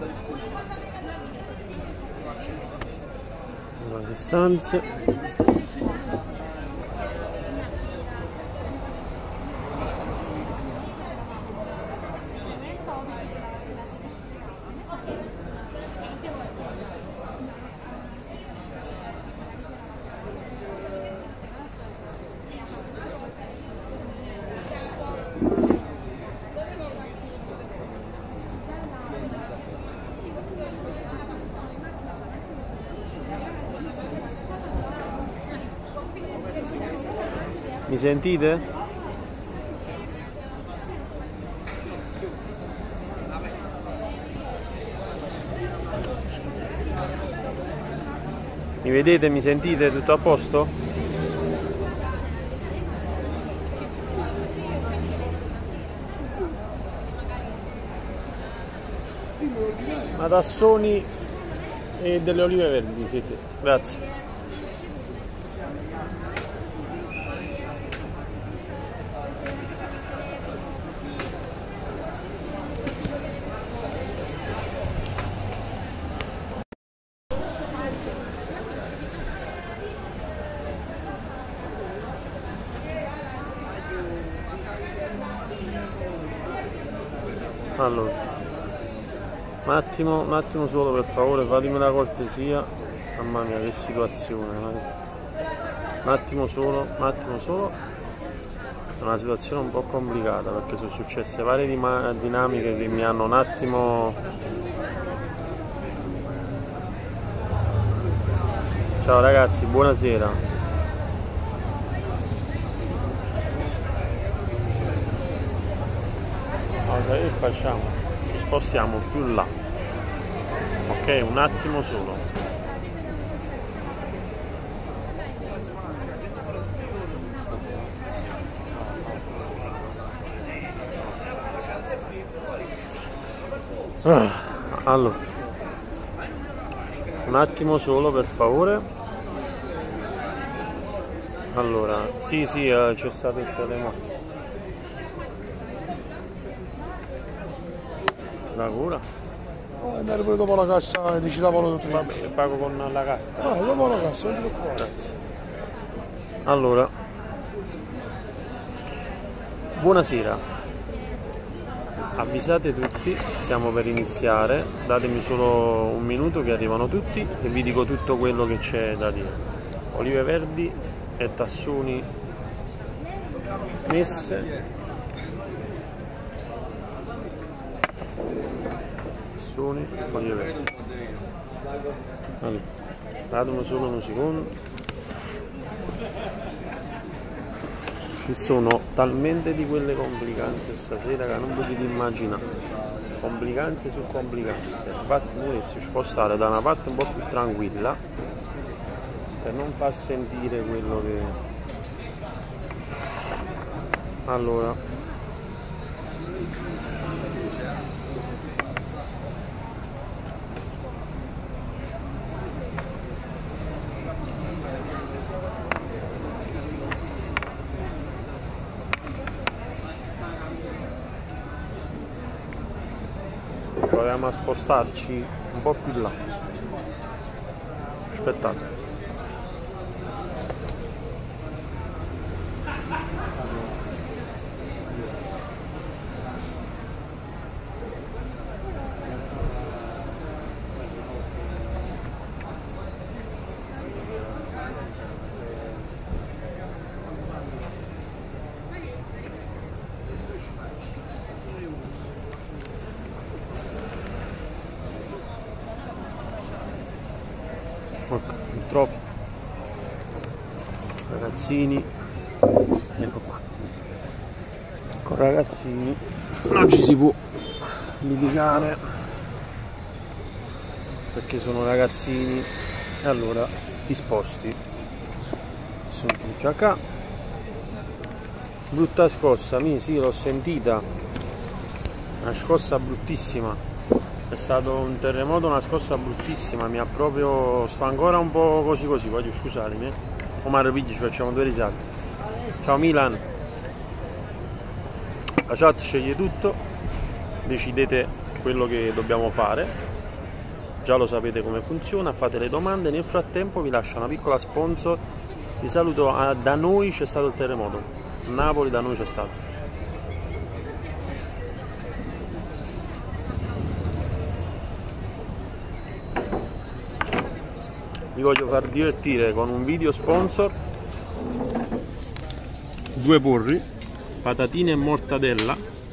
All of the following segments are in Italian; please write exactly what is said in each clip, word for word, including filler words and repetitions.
Le stanze. Mi sentite? Mi vedete? Mi sentite? Tutto a posto? Matassoni e delle olive verdi siete. Grazie. Allora, un attimo, un attimo solo per favore, fatemi la cortesia. Mamma mia che situazione, un attimo solo, un attimo solo. È una situazione un po' complicata perché sono successe varie dinamiche che mi hanno un attimo... Ciao ragazzi, buonasera. Allora, che facciamo? Ci spostiamo più là. Ok, un attimo solo. Ah, allora, un attimo solo per favore. Allora, sì sì, eh, c'è stato il terremoto. La cura? Oh, andare pure dopo la cassa e dici lavoro tutto. E pago con la carta. Ah, dopo la cassa, non ti preoccupare. Grazie. Allora, buonasera. Avvisate tutti, stiamo per iniziare. Datemi solo un minuto che arrivano tutti e vi dico tutto quello che c'è da dire. Olive verdi e tassoni messe. Olive verdi. Allora, datemi solo un secondo. Ci sono talmente di quelle complicanze stasera che non potete immaginare. Complicanze su complicanze. Infatti mi volessi spostare da una parte un po' più tranquilla per non far sentire quello che... Allora, proviamo a spostarci un po' più là. Aspettate. Ok, purtroppo ragazzini, ecco qua, con ragazzini non ci si può litigare perché sono ragazzini e allora ti sposti. Sono già qua. Brutta scossa, mi sì, l'ho sentita, una scossa bruttissima. È stato un terremoto, una scossa bruttissima, mi ha proprio... sto ancora un po' così così, voglio scusarmi. Omar Pigli, ci facciamo due risate. Ciao Milan. La chat sceglie tutto, decidete quello che dobbiamo fare. già lo sapete come funziona, fate le domande, nel frattempo vi lascio una piccola sponsor. Vi saluto, a, da noi c'è stato il terremoto, a Napoli da noi c'è stato. Vi voglio far divertire con un video sponsor. Due porri, patatine e mortadella,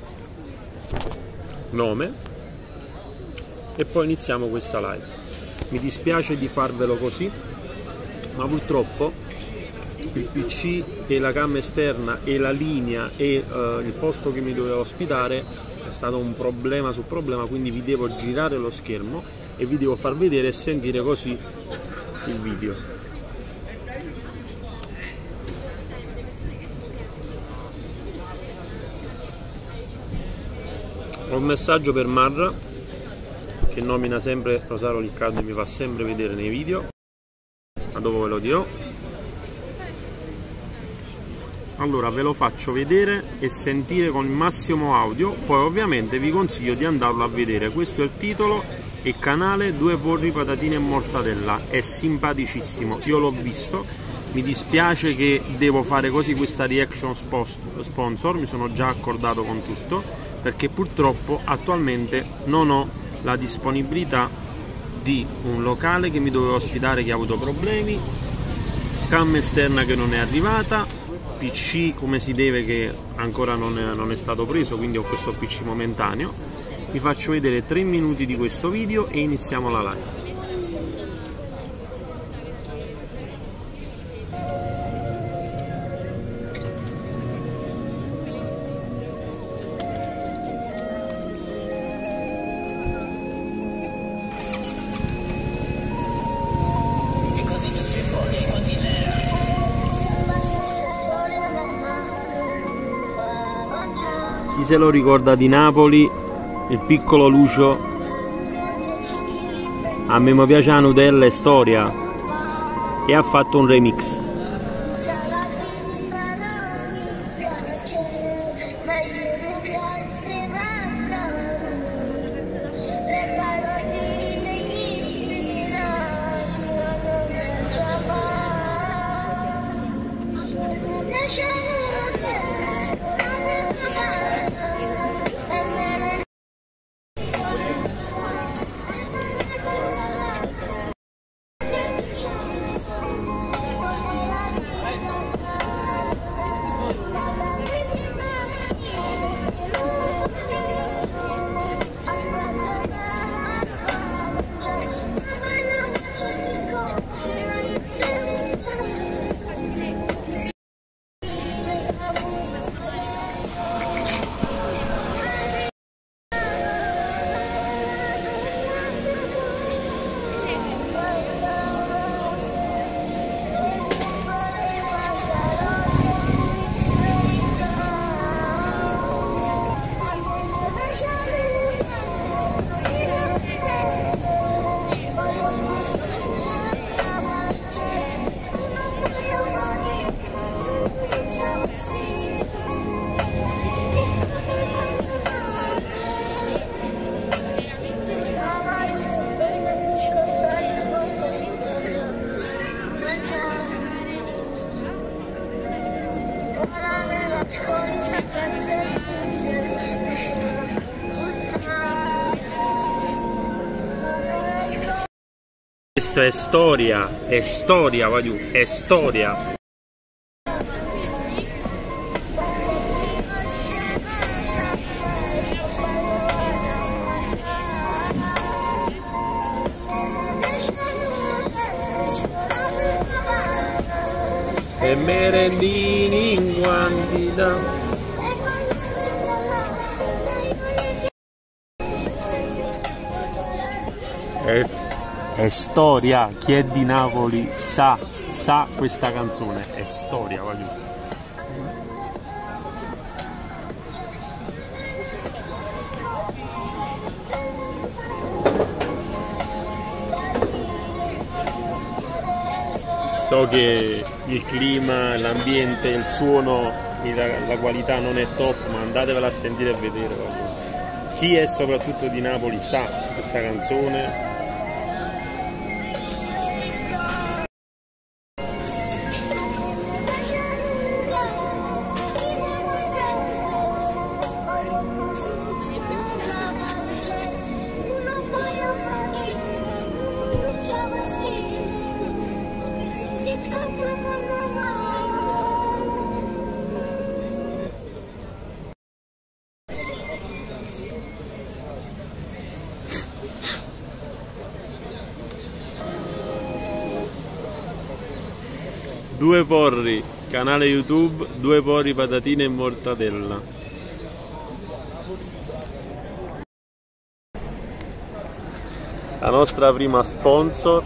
nome, e poi iniziamo questa live. Mi dispiace di farvelo così, ma purtroppo il P C e la cam esterna e la linea e uh, il posto che mi doveva ospitare è stato un problema su problema, quindi vi devo girare lo schermo e vi devo far vedere e sentire così il video. Ho un messaggio per Marra che nomina sempre Rosario Riccardo e mi fa sempre vedere nei video, ma dopo ve lo dirò. Allora ve lo faccio vedere e sentire con il massimo audio, poi ovviamente vi consiglio di andarlo a vedere. Questo è il titolo e canale Due porri, patatine e mortadella, è simpaticissimo, io l'ho visto. Mi dispiace che devo fare così questa reaction sponsor, mi sono già accordato con tutto, perché purtroppo attualmente non ho la disponibilità di un locale che mi doveva ospitare che ha avuto problemi, cam esterna che non è arrivata, P C come si deve che ancora non è, non è stato preso, quindi ho questo P C momentaneo. Vi faccio vedere tre minuti di questo video e iniziamo la live. Chi se lo ricorda di Napoli, il piccolo Lucio, a me mi piace la Nutella e storia, e ha fatto un remix. Questa è storia, è storia, voglio, è storia. E merendini in quantità. È, è storia, chi è di Napoli sa, sa questa canzone, è storia, voglio. So che il clima, l'ambiente, il suono, la qualità non è top, ma andatevela a sentire e vedere. Voglio. Chi è soprattutto di Napoli sa questa canzone Due porri, canale YouTube, due porri patatine e mortadella. La nostra prima sponsor.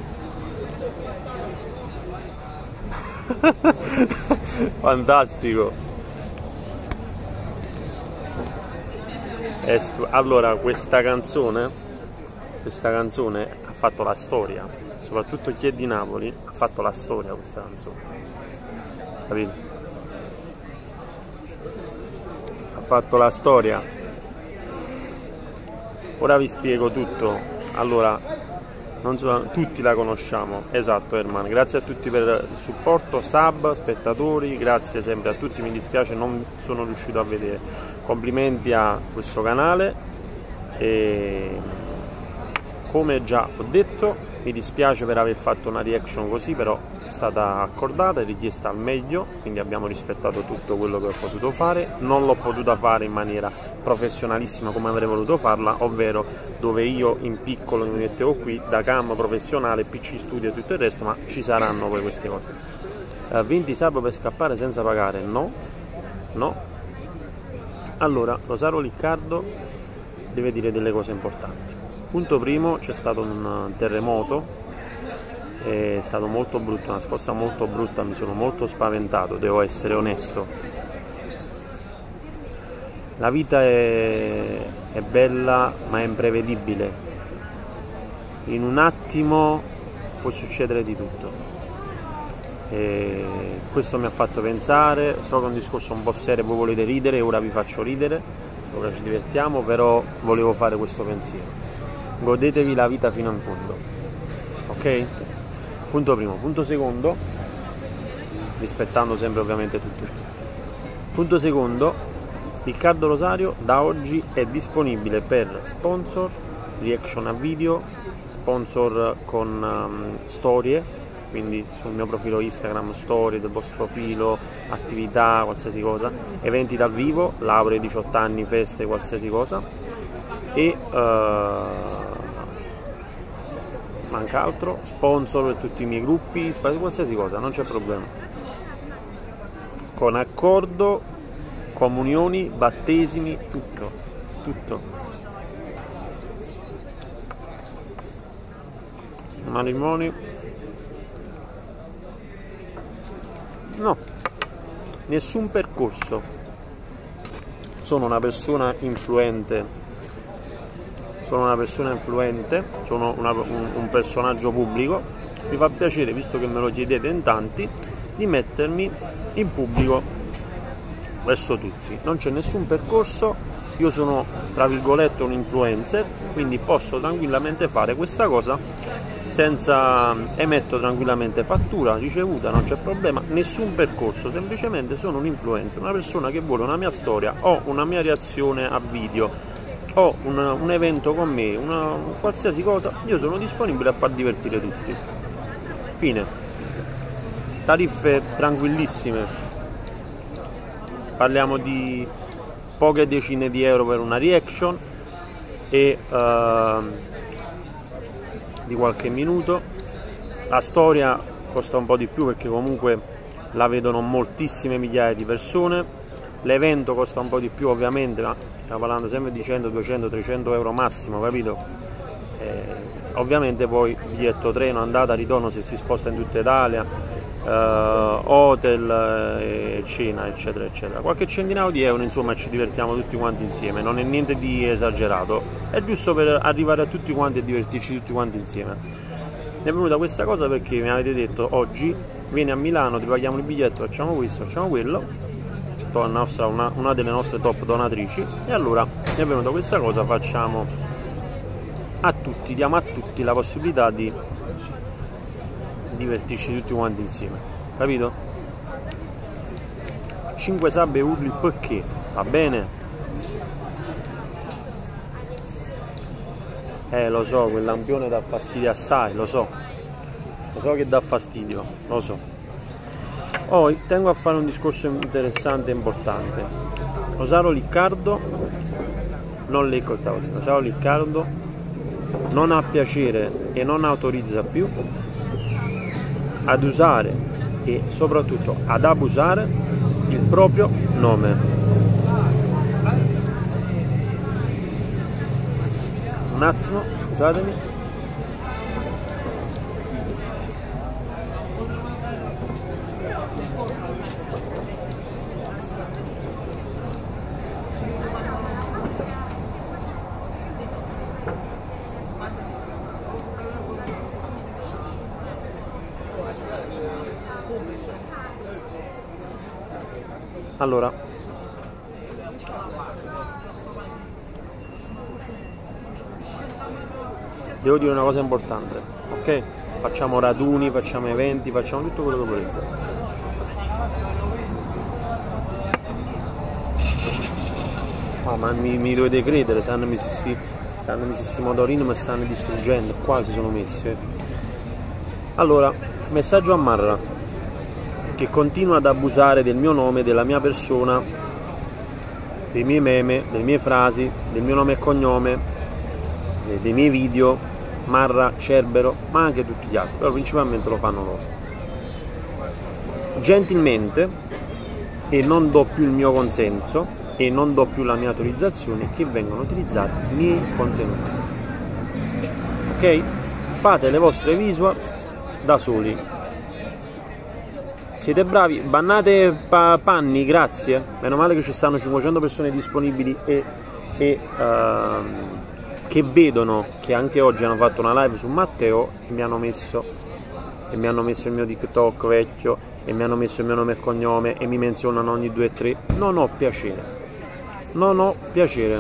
Fantastico. Allora, questa canzone, questa canzone ha fatto la storia, soprattutto chi è di Napoli ha fatto la storia questa canzone, capito? Ha fatto la storia. Ora vi spiego tutto. Allora, non so, tutti la conosciamo, esatto Herman, grazie a tutti per il supporto, sub, spettatori, grazie sempre a tutti, mi dispiace non sono riuscito a vedere, complimenti a questo canale e come già ho detto mi dispiace per aver fatto una reaction così, però è stata accordata e richiesta al meglio, quindi abbiamo rispettato tutto quello che ho potuto fare, non l'ho potuta fare in maniera professionalissima come avrei voluto farla, ovvero dove io in piccolo mi mettevo qui da cam professionale, P C studio e tutto il resto, ma ci saranno poi queste cose. eh, venti sub per scappare senza pagare? No, no. Allora, Rosario Liccardo deve dire delle cose importanti. Punto primo, c'è stato un terremoto, è stato molto brutto, una scossa molto brutta, mi sono molto spaventato, devo essere onesto. La vita è, è bella ma è imprevedibile, in un attimo può succedere di tutto e questo mi ha fatto pensare. So che è un discorso un po' serio, voi volete ridere, ora vi faccio ridere, ora ci divertiamo, però volevo fare questo pensiero. Godetevi la vita fino in fondo, ok? Punto primo. Punto secondo, rispettando sempre ovviamente tutto. Punto secondo, Riccardo Rosario da oggi è disponibile per sponsor, reaction a video, sponsor con um, storie, quindi sul mio profilo Instagram, storie del vostro profilo, attività, qualsiasi cosa, eventi dal vivo, lauree, diciotto anni, feste, qualsiasi cosa, e uh, manca altro, sponsor per tutti i miei gruppi, qualsiasi cosa, non c'è problema, con accordo, comunioni, battesimi, tutto, tutto. Matrimoni, no, nessun percorso. Sono una persona influente. Sono una persona influente, sono una, un, un personaggio pubblico, mi fa piacere, visto che me lo chiedete in tanti, di mettermi in pubblico verso tutti. Non c'è nessun percorso, io sono tra virgolette un influencer, quindi posso tranquillamente fare questa cosa senza, emetto tranquillamente fattura ricevuta, non c'è problema, nessun percorso, semplicemente sono un influencer, una persona che vuole una mia storia o una mia reazione a video o un, un evento con me, una qualsiasi cosa, io sono disponibile a far divertire tutti. Fine. Tariffe tranquillissime, parliamo di poche decine di euro per una reaction e uh, di qualche minuto. La storia costa un po' di più perché comunque la vedono moltissime migliaia di persone. L'evento costa un po' di più ovviamente, ma stiamo parlando sempre di cento, duecento, trecento euro massimo, capito? Eh, ovviamente poi biglietto treno, andata, ritorno se si sposta in tutta Italia, eh, hotel, eh, cena, eccetera, eccetera. Qualche centinaio di euro, insomma, ci divertiamo tutti quanti insieme, non è niente di esagerato, è giusto per arrivare a tutti quanti e divertirci tutti quanti insieme. Mi è venuta questa cosa perché mi avete detto oggi vieni a Milano, ti paghiamo il biglietto, facciamo questo, facciamo quello. Nostra, una, una delle nostre top donatrici, e allora mi è venuta questa cosa, facciamo a tutti, diamo a tutti la possibilità di divertirci tutti quanti insieme, capito? cinque sub e urli perché, va bene? Eh lo so, quel lampione dà fastidio assai, lo so, lo so che dà fastidio, lo so. Poi tengo a fare un discorso interessante e importante. Rosario Liccardo, non leggo il tavolino, Rosario Liccardo non ha piacere e non autorizza più ad usare e soprattutto ad abusare il proprio nome. Un attimo, scusatemi. Allora, devo dire una cosa importante, ok? Facciamo raduni, facciamo eventi, facciamo tutto quello che volete. Oh, ma mi, mi dovete credere, stanno questi motorini mi stanno distruggendo, qua si sono messi. Eh. Allora, messaggio a Marra, che continua ad abusare del mio nome, della mia persona, dei miei meme, delle mie frasi, del mio nome e cognome, dei miei video, Marra, Cerbero, ma anche tutti gli altri, però principalmente lo fanno loro. Gentilmente, e non do più il mio consenso e non do più la mia autorizzazione che vengono utilizzati i miei contenuti. Ok? Fate le vostre visual da soli. Siete bravi, bannate pa panni, grazie. Meno male che ci stanno cinquecento persone disponibili e, e uh, che vedono che anche oggi hanno fatto una live su Matteo e mi hanno messo e mi hanno messo il mio TikTok vecchio e mi hanno messo il mio nome e cognome e mi menzionano ogni due o tre. Non ho piacere. Non ho piacere.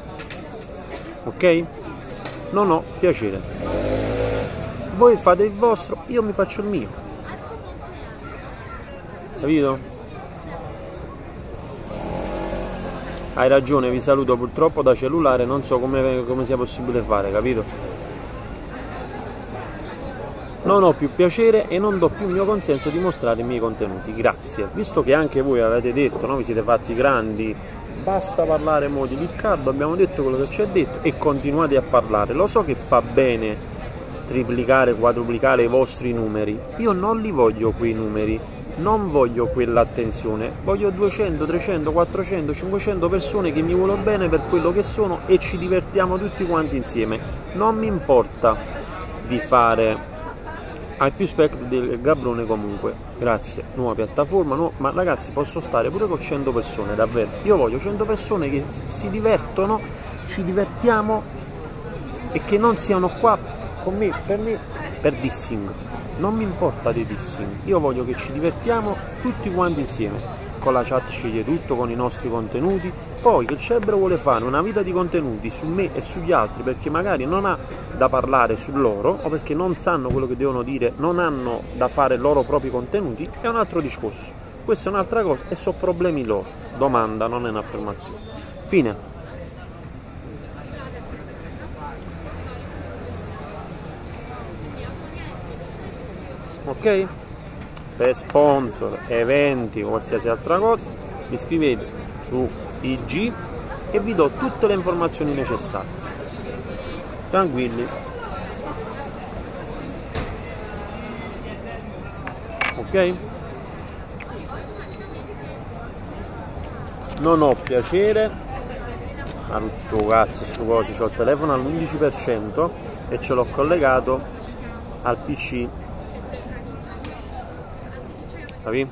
Ok? Non ho piacere. Voi fate il vostro, io mi faccio il mio. Capito? Hai ragione, vi saluto, purtroppo da cellulare non so come, come sia possibile fare, capito? Non ho più piacere e non do più il mio consenso di mostrare i miei contenuti, grazie. Visto che anche voi avete detto, no? Vi siete fatti grandi, basta parlare mo di Riccardo, abbiamo detto quello che ci è detto e continuate a parlare. Lo so che fa bene triplicare, quadruplicare i vostri numeri, io non li voglio quei numeri. Non voglio quell'attenzione, voglio duecento, trecento, quattrocento, cinquecento persone che mi vogliono bene per quello che sono e ci divertiamo tutti quanti insieme. Non mi importa di fare hai più spec del Gabrone comunque, grazie, nuova piattaforma, no, ma ragazzi posso stare pure con cento persone, davvero. Io voglio cento persone che si divertono, ci divertiamo e che non siano qua con me, per me, per dissing. Non mi importa dei dissing, io voglio che ci divertiamo tutti quanti insieme, con la chat sceglie tutto, con i nostri contenuti, poi che il Cerbero vuole fare una vita di contenuti su me e sugli altri perché magari non ha da parlare su loro o perché non sanno quello che devono dire, non hanno da fare loro propri contenuti, è un altro discorso, questa è un'altra cosa e sono problemi loro, domanda, non è un'affermazione. Fine. Ok? Per sponsor, eventi, qualsiasi altra cosa, vi iscrivete su I G e vi do tutte le informazioni necessarie. Tranquilli. Ok? Non ho piacere. Ah, sto cazzo, sto coso, c'ho il telefono all'undici per cento e ce l'ho collegato al P C. Capì?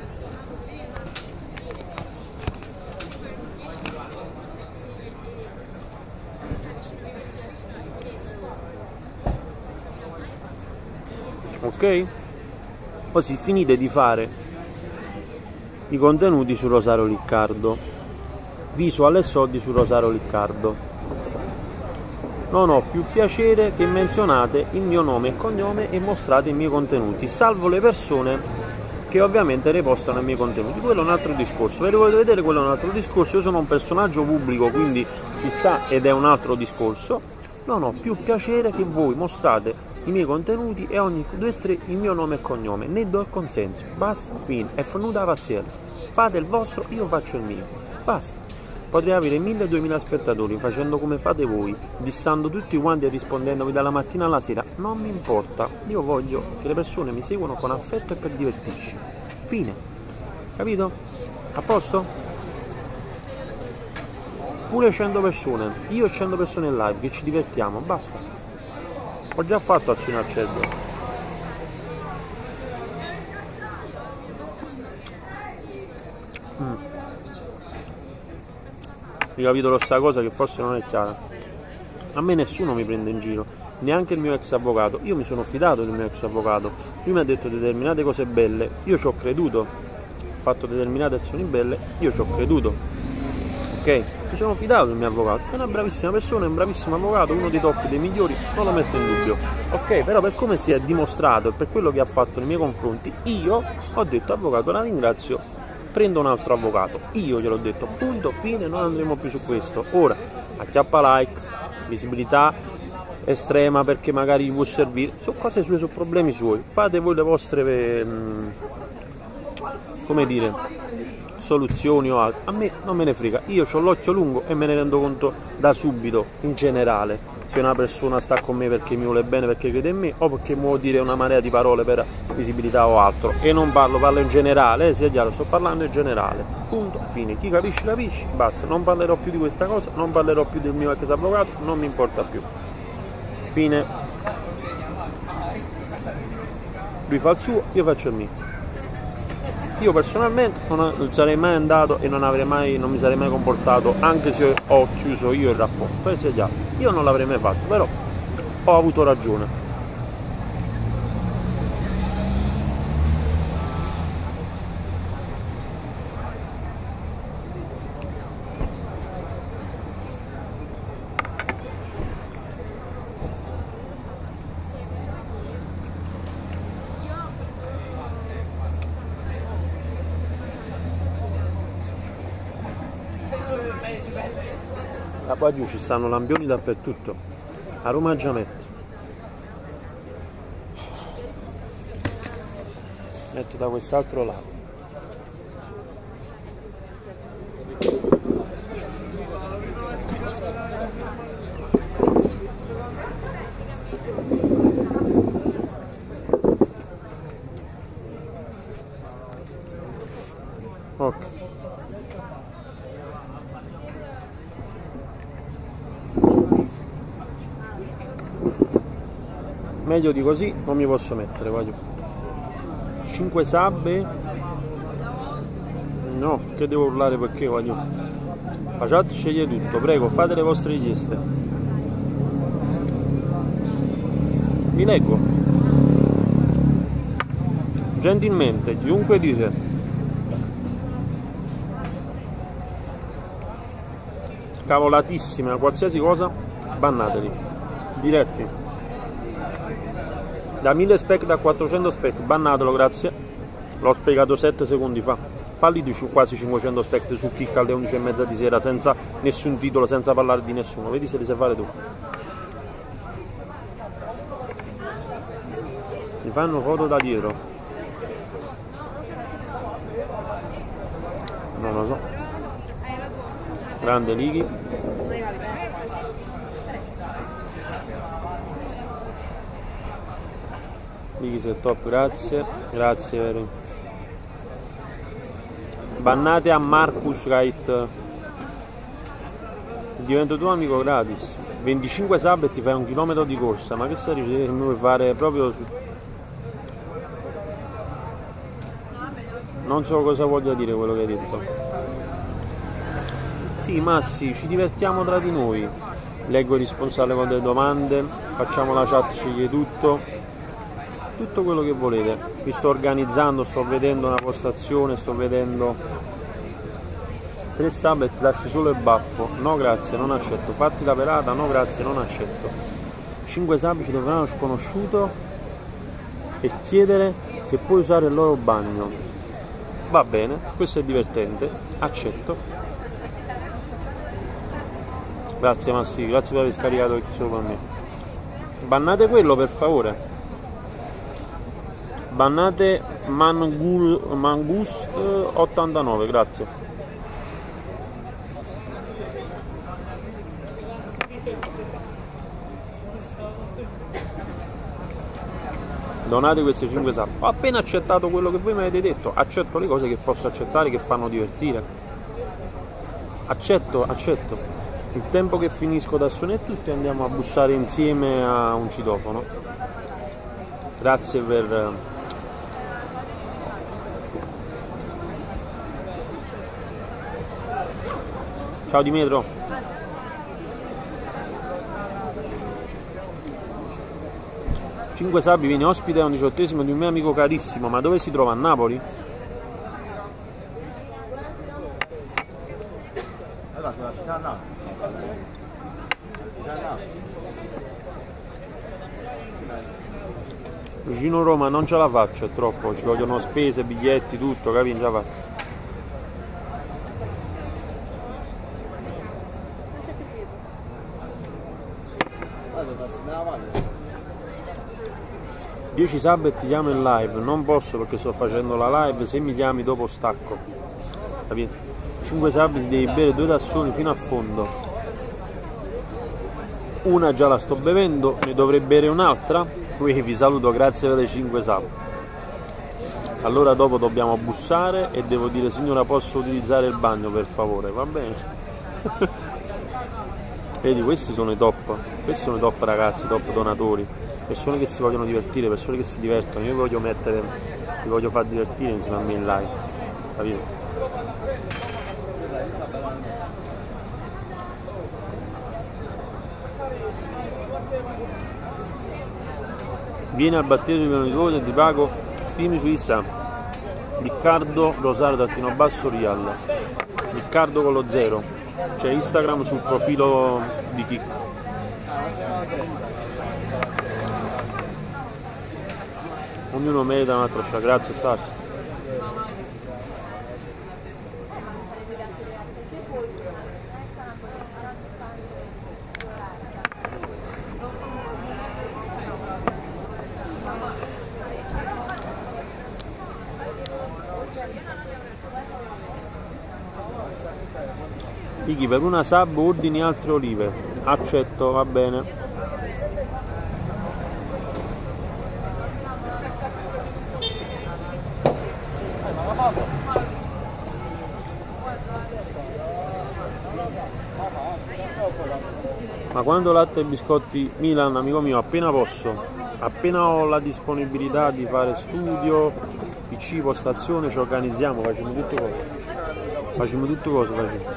Ok? Così finite di fare i contenuti su Rosario Riccardo, visual e soldi su Rosario Riccardo. Non ho più piacere che menzionate il mio nome e cognome e mostrate i miei contenuti, salvo le persone che ovviamente repostano i miei contenuti. Quello è un altro discorso, ve lo volete vedere, quello è un altro discorso. Io sono un personaggio pubblico, quindi ci sta ed è un altro discorso. Non ho più piacere che voi mostrate i miei contenuti e ogni due o tre il mio nome e cognome, ne do il consenso, basta, fine, è venuta la pazienza, fate il vostro, io faccio il mio, basta. potrei avere mille duemila spettatori facendo come fate voi, dissando tutti quanti e rispondendovi dalla mattina alla sera. Non mi importa, io voglio che le persone mi seguono con affetto e per divertirci. Fine. Capito? A posto? Pure cento persone, io e cento persone in live che ci divertiamo, basta. Ho già fatto azione al cervello. Mm. Hai capito questa cosa che forse non è chiara? A me nessuno mi prende in giro, neanche il mio ex avvocato. Io mi sono fidato del mio ex avvocato, lui mi ha detto determinate cose belle, io ci ho creduto, ho fatto determinate azioni belle, io ci ho creduto. Ok, mi sono fidato del mio avvocato, è una bravissima persona, è un bravissimo avvocato, uno dei top, dei migliori, non lo metto in dubbio. Ok, però per come si è dimostrato e per quello che ha fatto nei miei confronti, io ho detto avvocato la ringrazio, prendo un altro avvocato. Io gliel'ho detto, punto, fine, non andremo più su questo. Ora, acchiappa like, visibilità estrema perché magari vi può servire, sono cose sue, sono problemi suoi. Fate voi le vostre, mh, come dire, soluzioni o altro, a me non me ne frega, io ho l'occhio lungo e me ne rendo conto da subito, in generale, se una persona sta con me perché mi vuole bene, perché crede in me o perché mi vuole dire una marea di parole per visibilità o altro, e non parlo, parlo in generale, eh, sia chiaro, sto parlando in generale, punto, fine, chi capisce capisce, basta, non parlerò più di questa cosa, non parlerò più del mio ex avvocato, non mi importa più, fine. Lui fa il suo, io faccio il mio. Io personalmente non sarei mai andato e non avrei mai, non mi sarei mai comportato, anche se ho chiuso io il rapporto, io non l'avrei mai fatto, però ho avuto ragione. Da qua giù ci stanno lampioni dappertutto, a Roma già mette. Metto da quest'altro lato. Ok. Meglio di così non mi posso mettere, voglio. cinque sabbe. No, che devo urlare perché voglio. La chat sceglie tutto, prego, fate le vostre richieste. Vi leggo. Gentilmente, chiunque dice cavolatissima, qualsiasi cosa, bannateli. Diretti. Da mille spec, da quattrocento spec, bannatelo, grazie. L'ho spiegato sette secondi fa. Falli di quasi cinquecento spec su Kick alle undici e mezza di sera, senza nessun titolo, senza parlare di nessuno. Vedi se li sai fare tu. Mi fanno foto da dietro. Non lo so. Grande Lighi. Lighi sei top, grazie. Grazie, vero. Bannate a Marcus Wright. Divento tuo amico gratis. venticinque sub e ti fai un chilometro di corsa. Ma che stai dicendo? Mi vuoi fare proprio su... Non so cosa voglia dire quello che hai detto. Sì, Massi, ci divertiamo tra di noi. Leggo il responsabile con delle domande. Facciamo la chat, sceglie tutto. Tutto quello che volete. Mi sto organizzando, sto vedendo una postazione, sto vedendo tre sub e ti lasci solo il baffo. No grazie, non accetto. Fatti la pelata, no grazie, non accetto. cinque sub ci troveranno uno sconosciuto e chiedere se puoi usare il loro bagno. Va bene, questo è divertente, accetto. Grazie Massi, grazie per aver scaricato il solo per me. Bannate quello per favore. Bannate Mangul, Mangust ottantanove, grazie. Donate queste cinque sub. Ho appena accettato quello che voi mi avete detto, accetto le cose che posso accettare, che fanno divertire. Accetto, accetto. Il tempo che finisco da sonetto tutti andiamo a bussare insieme a un citofono. Grazie per... Ciao Dimetro. cinque Sabbi viene ospite a un diciottesimo di un mio amico carissimo, ma dove si trova? A Napoli? Vicino Roma non ce la faccio, è troppo, ci vogliono spese, biglietti, tutto, capito? Ce la faccio. dieci sub e ti chiamo in live, non posso perché sto facendo la live, se mi chiami dopo stacco, capito? cinque sub ti devi bere due tazzoni fino a fondo, una già la sto bevendo, ne dovrei bere un'altra, quindi vi saluto, grazie per le cinque sub. Allora dopo dobbiamo bussare e devo dire signora posso utilizzare il bagno per favore, va bene? Vedi, questi sono i top, questi sono i top ragazzi, top donatori. Persone che si vogliono divertire, persone che si divertono, io vi voglio mettere, vi voglio far divertire insieme a me in live, capito? Vieni al battesimo di tuo nipote e ti pago, scrivimi su Instagram, Riccardo Rosario Tattino Basso Rial, Riccardo con lo zero, c'è Instagram sul profilo di Chicco. Ognuno merita un'altra scia, grazie Sassi. Iggy, per una sub ordini altre olive, accetto, va bene. Ma quando latte e biscotti Milan, amico mio, appena posso, appena ho la disponibilità di fare studio, P C, postazione, ci organizziamo, facciamo tutte cose. Facciamo tutte cose, facciamo.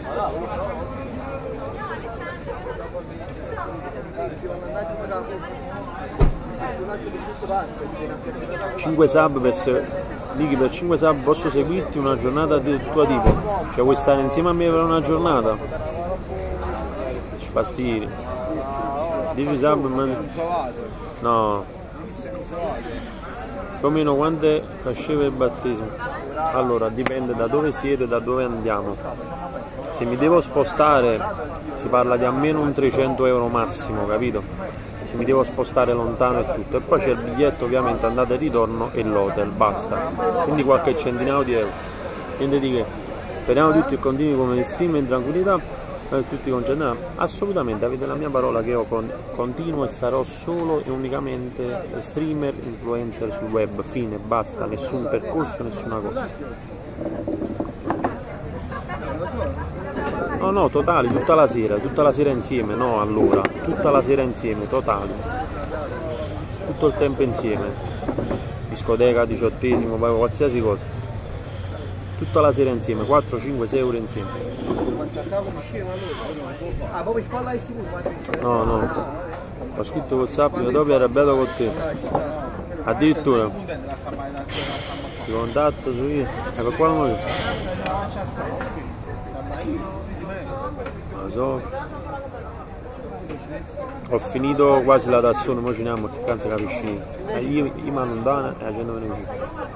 cinque sub per se... Dichi, per cinque sub posso seguirti una giornata del tuo tipo, cioè vuoi stare insieme a me per una giornata? Ci fastidi. dieci sub man... no, più o meno quante casceva il battesimo? Allora dipende da dove siete, da dove andiamo. Se mi devo spostare si parla di almeno un trecento euro massimo, capito? Se mi devo spostare lontano e tutto, e poi c'è il biglietto ovviamente andata e ritorno e l'hotel, basta, quindi qualche centinaio di euro, niente di che. Speriamo tutti e continui come stream in tranquillità, per tutti concentrati. Assolutamente, avete la mia parola che io con, continuo e sarò solo e unicamente streamer, influencer sul web, fine, basta, nessun percorso, nessuna cosa. No, no, totali, tutta la sera, tutta la sera insieme, no, allora, tutta la sera insieme, totali, tutto il tempo insieme, discoteca, diciottesimo, qualsiasi cosa, tutta la sera insieme, quattro, cinque, sei ore insieme. No, no, ho scritto col sappico, dopo era bello con te, addirittura, ti contatto su io, e per quale motivo? Lo so. Ho finito quasi la tazzone, ora ci andiamo, che cazzo capisci? E io, io mi allontano e la gente me ne uscita.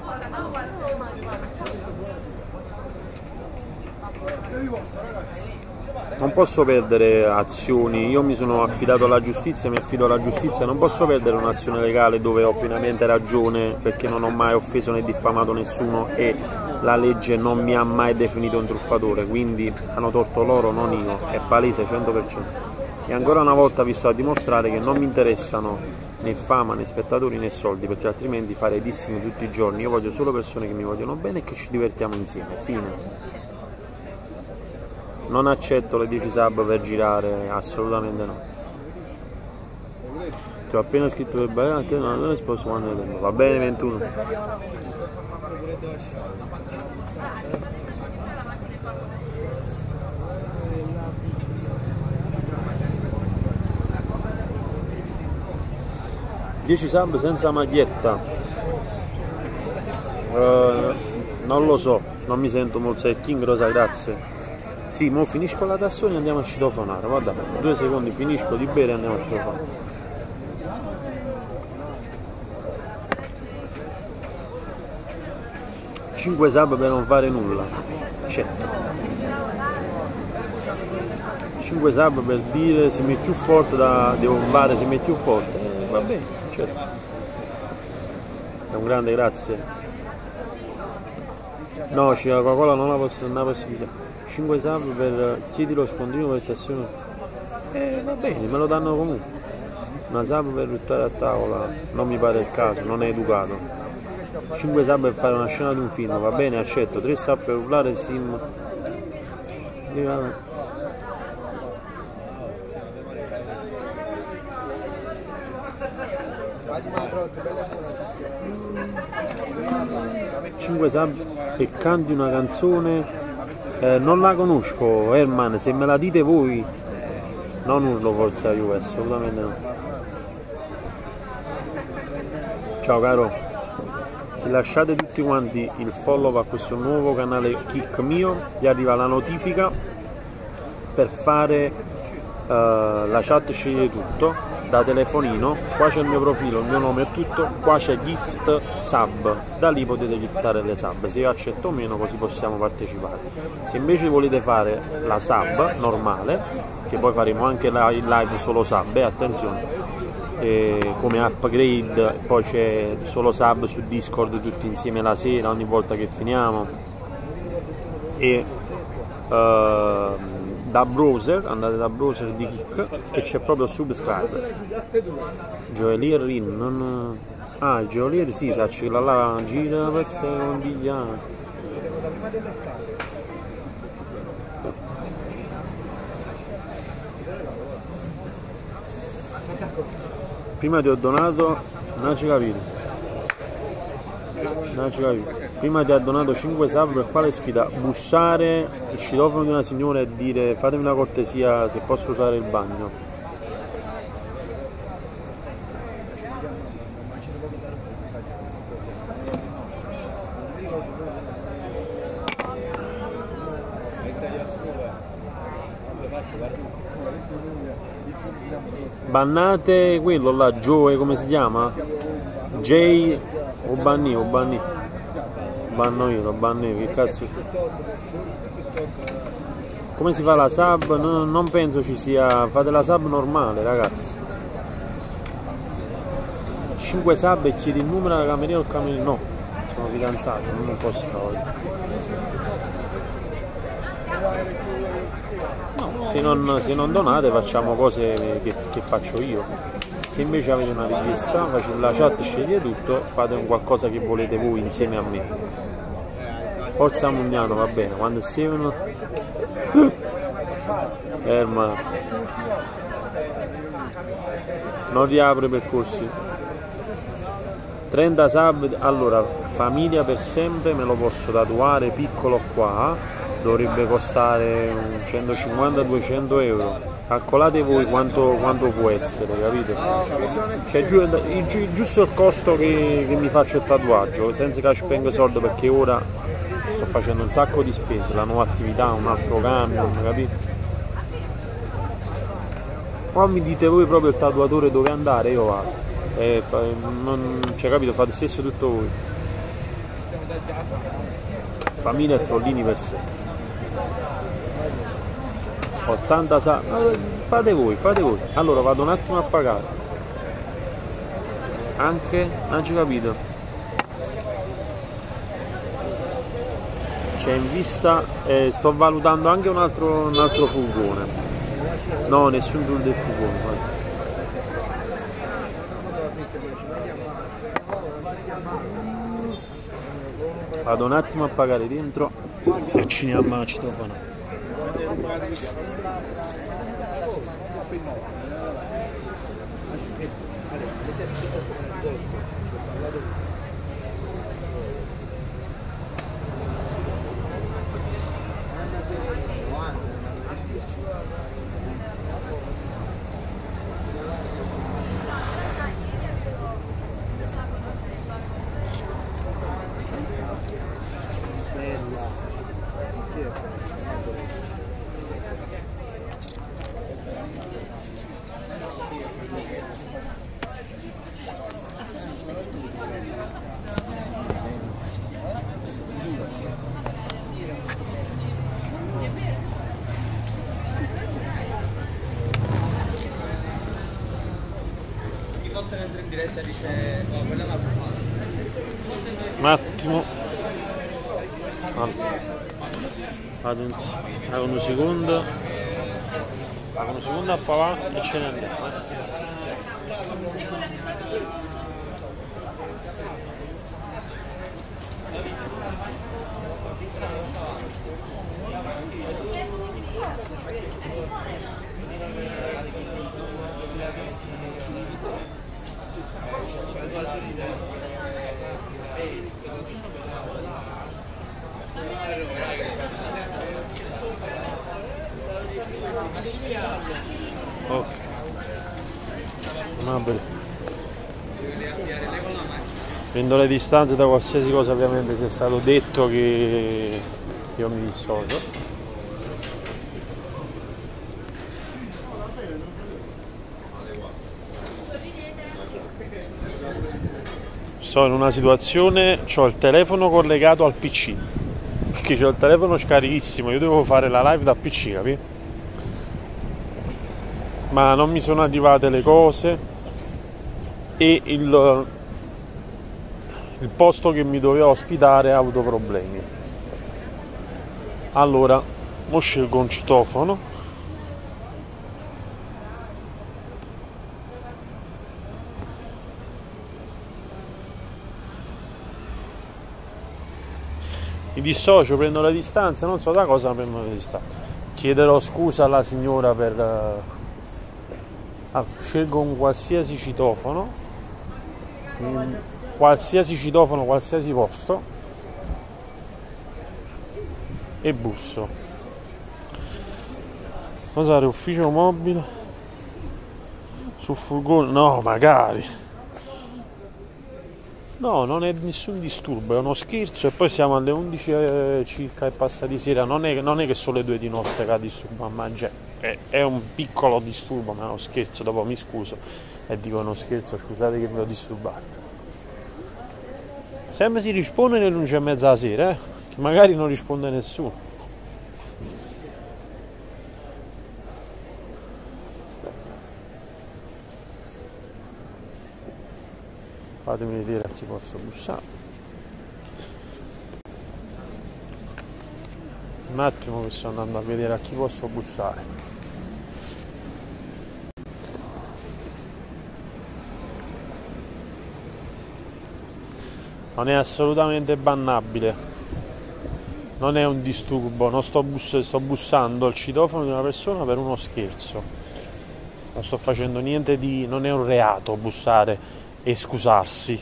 Non posso perdere azioni, io mi sono affidato alla giustizia, mi affido alla giustizia, non posso perdere un'azione legale dove ho pienamente ragione perché non ho mai offeso né diffamato nessuno e la legge non mi ha mai definito un truffatore, quindi hanno torto loro, non io, è palese cento per cento. E ancora una volta vi sto a dimostrare che non mi interessano né fama né spettatori né soldi, perché altrimenti farei dissimi tutti i giorni. Io voglio solo persone che mi vogliono bene e che ci divertiamo insieme, fine. Non accetto le dieci sub per girare, assolutamente no. Ti ho appena scritto per bene, a te non ho risposto quando è tempo. Va bene, ventuno. dieci sub senza maglietta. Uh, non lo so, non mi sento molto. Sei King Rosa, grazie. Sì, mo finisco la tassone e andiamo a citofonare. Guarda, due secondi finisco di bere e andiamo a citofonare. cinque sub per non fare nulla. Certo. cinque sub per dire se mi è più forte da devo fare, se mi è più forte. Eh, va bene, certo. È un grande grazie. No, c'è la Coca-Cola non la posso, non la possibilità. cinque sub per chiedi lo scondino per tassione. Eh va bene, me lo danno comunque. Una sub per ruttare a tavola, non mi pare il caso, non è educato. cinque sub per fare una scena di un film, va bene, accetto. tre sub per urlare sim. cinque sub e canti una canzone. Eh, non la conosco, Herman, se me la dite voi. Non urlo Forza Juve, assolutamente no. Ciao caro, se lasciate tutti quanti il follow a questo nuovo canale Kick mio, vi arriva la notifica per fare uh, la chat, sceglie tutto da telefonino. Qua c'è il mio profilo, il mio nome e tutto, qua c'è gift sub, da lì potete giftare le sub, se io accetto o meno, così possiamo partecipare. Se invece volete fare la sub normale, che poi faremo anche la live solo sub, eh, attenzione, e come upgrade, poi c'è solo sub su Discord tutti insieme la sera ogni volta che finiamo, e uh, da browser, andate da browser di Kick e c'è proprio subscribe. Joelier Rin, non... ah, il Joelier sì, sa, ce l'ha là, gira per secondigliare. Prima ti ho donato, non ci capito. Non ci capito. Prima ti ha donato cinque sub per quale sfida? Bussare il citofono di una signora e dire fatemi una cortesia se posso usare il bagno. Bannate quello là, Joe, come si chiama? Jay o banni, o banni. Banno io, lo banno io, che cazzo. Come si fa la sub? No, non penso ci sia. Fate la sub normale, ragazzi. cinque sub e chiedi il numero della cameriera o il cameriere? No, sono fidanzato, non posso fare. No, se non, se non donate facciamo cose che, che faccio io. Se invece avete una richiesta, la chat sceglie tutto, fate un qualcosa che volete voi insieme a me. Forza Mugnano, va bene, quando siano... Ferma. Non riapro i percorsi. trenta sub, allora, famiglia per sempre, me lo posso tatuare piccolo qua, dovrebbe costare centocinquanta duecento euro. Calcolate voi quanto, quanto può essere, capite? Cioè giu, il, giusto il costo che, che mi faccio il tatuaggio, senza che spendo soldi, perché ora sto facendo un sacco di spese, la nuova attività, un altro camion, capite? Qua mi dite voi proprio il tatuatore dove andare, io vado. Eh, non, cioè, capito? Fate stesso tutto voi. Famiglia e trollini per sé. ottanta sa... fate voi, fate voi. Allora vado un attimo a pagare. Anche, non ci capito. C'è in vista, eh, sto valutando anche un altro, un altro furgone. No, nessun tour del furgone. Guarda. Vado un attimo a pagare dentro e ci andiamo a citofono. Un attimo. Allora. Vado un, vado un secondo. Vado un secondo a papà e ce ne andiamo. Eh. Ok, va bene. Prendo le distanze da qualsiasi cosa ovviamente sia stato detto, che io mi dissocio. Sto in una situazione, ho il telefono collegato al P C, perché c'ho il telefono scarichissimo, io devo fare la live dal P C, capi? Ma non mi sono arrivate le cose e il, il posto che mi doveva ospitare ha avuto problemi. Allora, mo scelgo un citofono. Mi dissocio, prendo le distanze, non so da cosa prendo le distanze. Chiederò scusa alla signora per... Ah, scelgo un qualsiasi citofono, un qualsiasi citofono, qualsiasi posto e busso. Usare ufficio mobile su furgone? No, magari. No, non è nessun disturbo, è uno scherzo e poi siamo alle undici eh, circa e passa di sera, non è, non è che sono le due di notte che ha disturbo a mangiare, è, è un piccolo disturbo, ma è uno scherzo, dopo mi scuso e dico uno scherzo, scusate che vi ho disturbato. Sempre si risponde alle undici e mezza la sera, eh, che magari non risponde nessuno. Fatemi vedere a chi posso bussare. Un attimo che sto andando a vedere a chi posso bussare. Non è assolutamente bannabile. Non è un disturbo, non sto, bus- sto bussando al citofono di una persona per uno scherzo. Non sto facendo niente di... non è un reato bussare e scusarsi.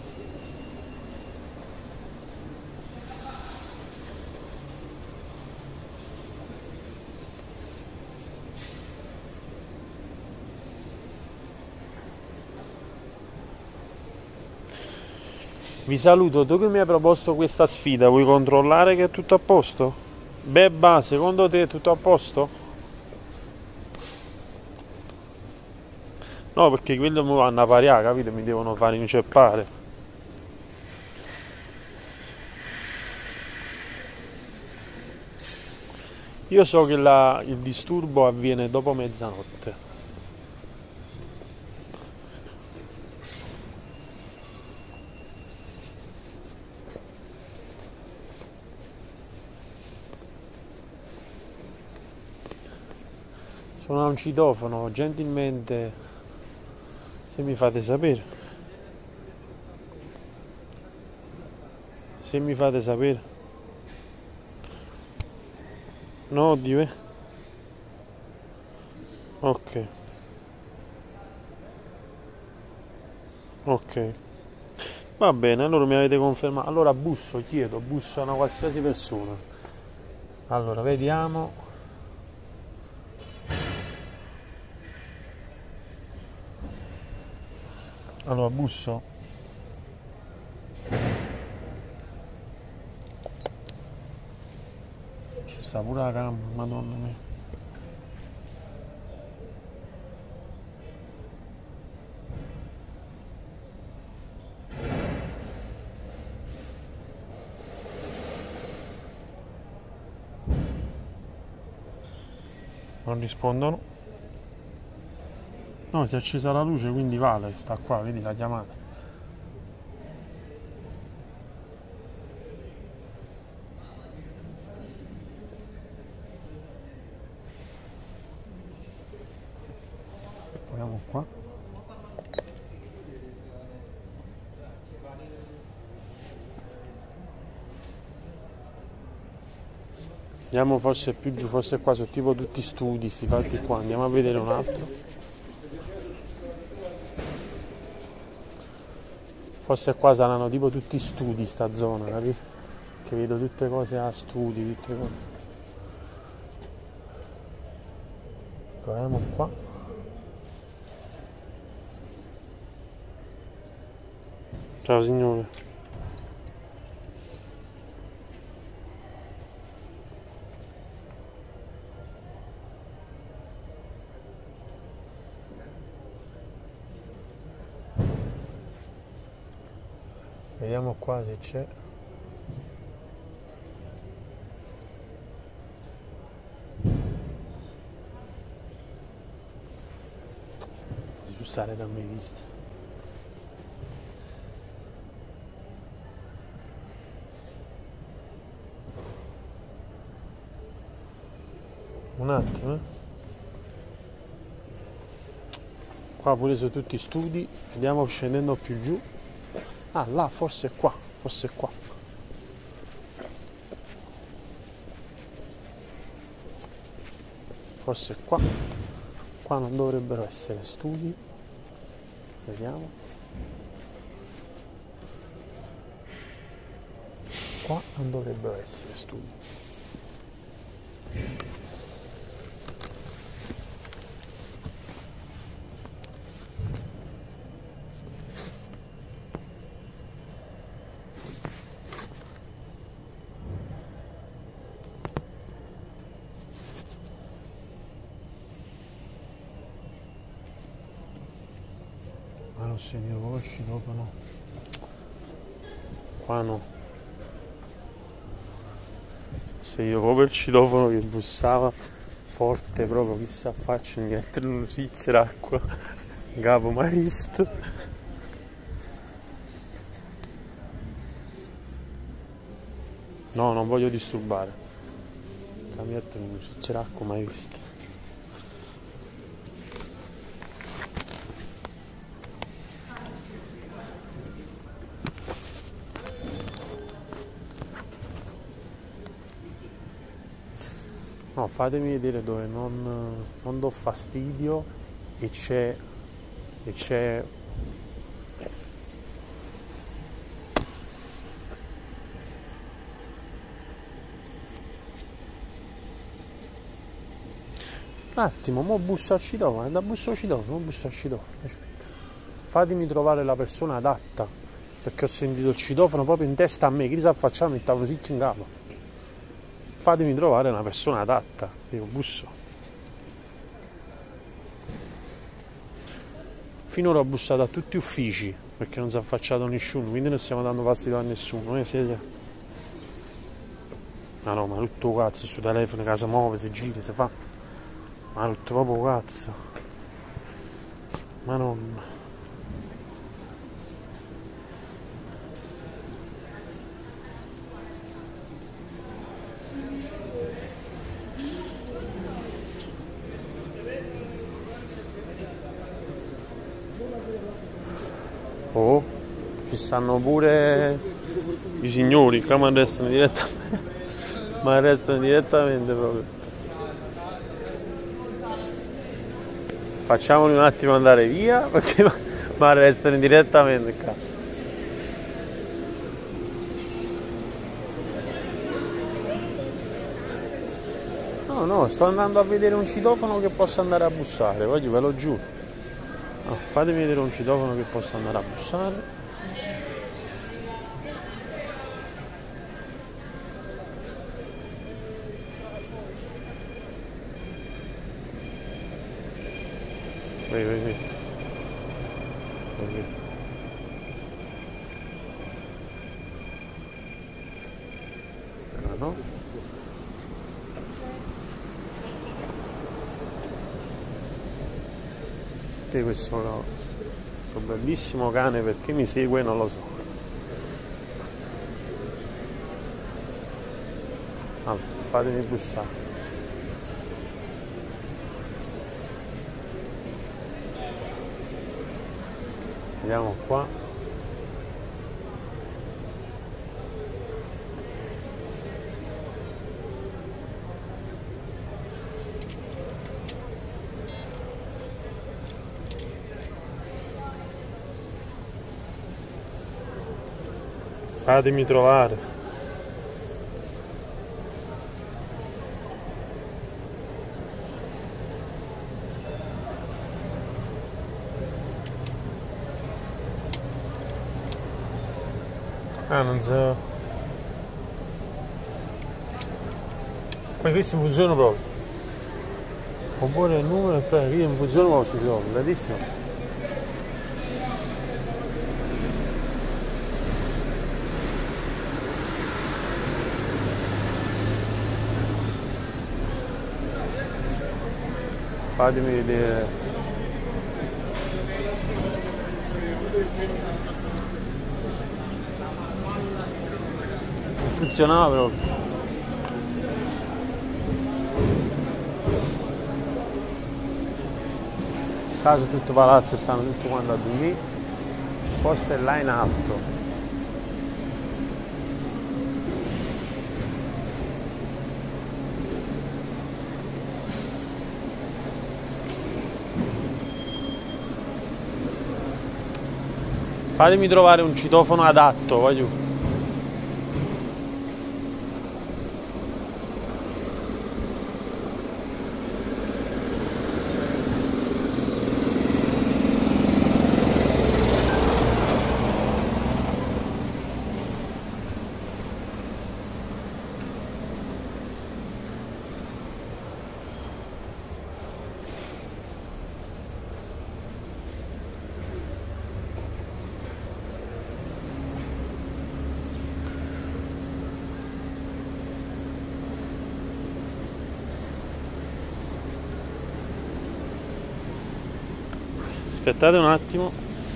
Vi saluto, tu che mi hai proposto questa sfida, vuoi controllare che è tutto a posto? Bebba, secondo te è tutto a posto? No, perché quello mi vanno a pariare, capito? Mi devono fare inceppare. Io so che la, il disturbo avviene dopo mezzanotte. Suona un citofono, gentilmente, se mi fate sapere. Se mi fate sapere. No, oddio, eh. Ok. Ok. Va bene, allora mi avete confermato. Allora busso, chiedo, busso a una qualsiasi persona. Allora, vediamo. Allora, busso. Ci sta pure la camera, madonna mia. Non rispondono. No, si è accesa la luce, quindi vale, sta qua, vedi la chiamata. Proviamo qua. Andiamo forse più giù, forse qua sono tipo tutti studi, sti fatti qua, andiamo a vedere un altro. Forse qua saranno tipo tutti studi sta zona, capito? Che vedo tutte cose a studi, tutte cose. Proviamo qua. Ciao signore. Vediamo qua se c'è. Devo stare da me vista. Un attimo. Eh. Qua pure sono tutti studi. Andiamo scendendo più giù. Ah, là, forse è qua, forse è qua. Forse è qua. Qua non dovrebbero essere studi. Vediamo. Qua non dovrebbero essere studi. Ma non se ne proprio il citofono. Qua no. Se io proprio il citofono che bussava forte proprio, chissà faccio niente, non sicchia d'acqua. Capo mai visto. No, non voglio disturbare. Cambiate non sicchia d'acqua mai visto. No, fatemi vedere dove non, non do fastidio e c'è e c'è un attimo, mo busso al citofono, da busso al citofono, mo busso al citofono, aspetta. Fatemi trovare la persona adatta, perché ho sentito il citofono proprio in testa a me, chi sa facciamo, mi stavo zitto in capo. Fatemi trovare una persona adatta, io busso. Finora ho bussato a tutti uffici, perché non si è affacciato nessuno, quindi non stiamo dando fastidio a nessuno, eh, siete? Ma no, ma tutto cazzo, su telefono, casa muove, si gira, si fa. Ma tutto proprio cazzo. Ma non... Oh, ci stanno pure i signori, qua mi arrestano direttamente, mi arrestano direttamente proprio. Facciamoli un attimo andare via perché mi arrestano direttamente qua. No, no, sto andando a vedere un citofono che possa andare a bussare, voglio, ve lo giuro. No, fatemi vedere un citofono che possa andare a bussare. Vedi, vedi, vedi. Vedi. No? Che questo, questo bellissimo cane perché mi segue non lo so. Allora, fatemi bussare. Vediamo qua. Fatemi trovare. Ah, non so. Ma questi funzionano proprio. Compone il numero e poi io non funziona proprio, ci sono, bellissimo. Fatemi vedere. Non funzionava proprio. Caso tutto palazzo stanno tutti quanti a dormire. Il posto è là in alto. Fatemi trovare un citofono adatto, voglio. Aspettate un attimo.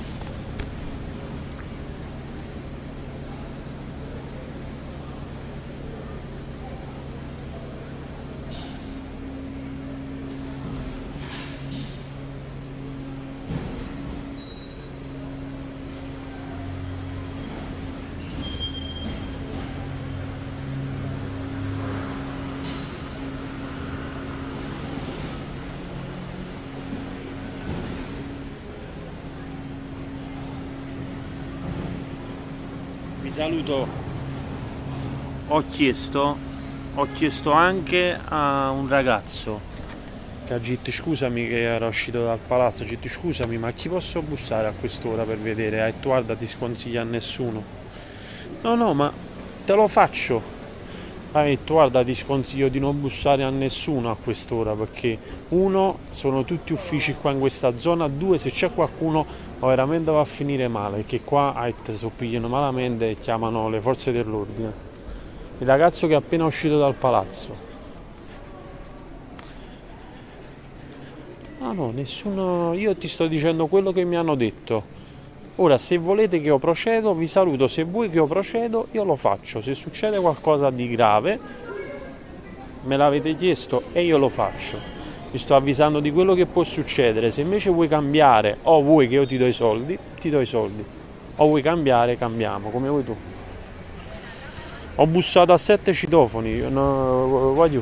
Vi saluto. Ho chiesto, ho chiesto anche a un ragazzo che ha detto scusami che era uscito dal palazzo, ha detto scusami ma chi posso bussare a quest'ora per vedere? Ha detto guarda ti sconsiglia a nessuno. No no ma te lo faccio. Ha detto guarda ti sconsiglio di non bussare a nessuno a quest'ora perché uno sono tutti uffici qua in questa zona, due se c'è qualcuno o veramente va a finire male perché qua si soppigliano malamente e chiamano le forze dell'ordine. Il ragazzo che è appena uscito dal palazzo. No no nessuno, io ti sto dicendo quello che mi hanno detto. Ora se volete che io procedo vi saluto, se vuoi che io procedo io lo faccio, se succede qualcosa di grave me l'avete chiesto e io lo faccio. Vi sto avvisando di quello che può succedere. Se invece vuoi cambiare o vuoi che io ti do i soldi, ti do i soldi. o vuoi cambiare, cambiamo, come vuoi tu. Ho bussato a sette citofoni, no, voglio.